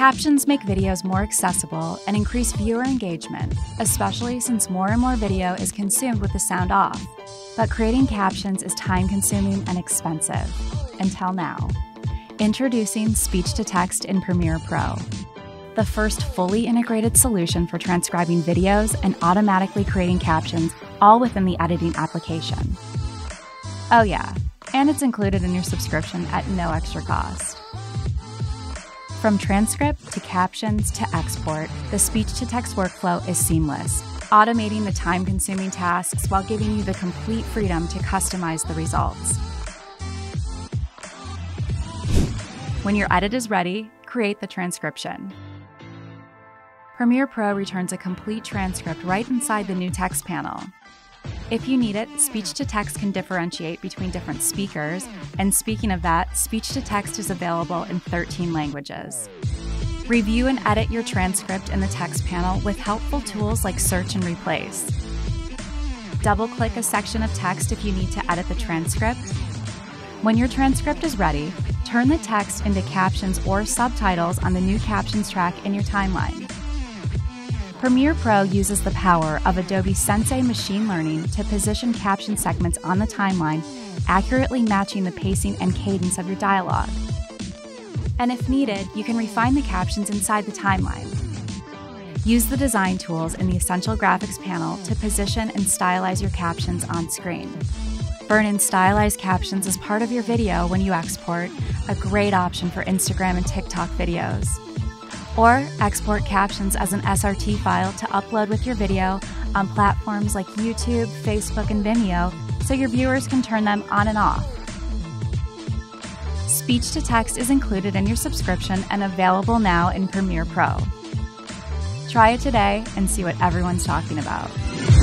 Captions make videos more accessible and increase viewer engagement, especially since more and more video is consumed with the sound off. But creating captions is time-consuming and expensive. Until now. Introducing speech-to-text in Premiere Pro, the first fully integrated solution for transcribing videos and automatically creating captions, all within the editing application. Oh yeah, and it's included in your subscription at no extra cost. From transcript to captions to export, the speech-to-text workflow is seamless, automating the time-consuming tasks while giving you the complete freedom to customize the results. When your edit is ready, create the transcription. Premiere Pro returns a complete transcript right inside the new text panel. If you need it, speech-to-text can differentiate between different speakers, and speaking of that, speech-to-text is available in 13 languages. Review and edit your transcript in the text panel with helpful tools like search and replace. Double-click a section of text if you need to edit the transcript. When your transcript is ready, turn the text into captions or subtitles on the new captions track in your timeline. Premiere Pro uses the power of Adobe Sensei machine learning to position caption segments on the timeline, accurately matching the pacing and cadence of your dialogue. And if needed, you can refine the captions inside the timeline. Use the design tools in the Essential Graphics panel to position and stylize your captions on screen. Burn in stylized captions as part of your video when you export, a great option for Instagram and TikTok videos. Or export captions as an SRT file to upload with your video on platforms like YouTube, Facebook, and Vimeo so your viewers can turn them on and off. Speech-to-text is included in your subscription and available now in Premiere Pro. Try it today and see what everyone's talking about.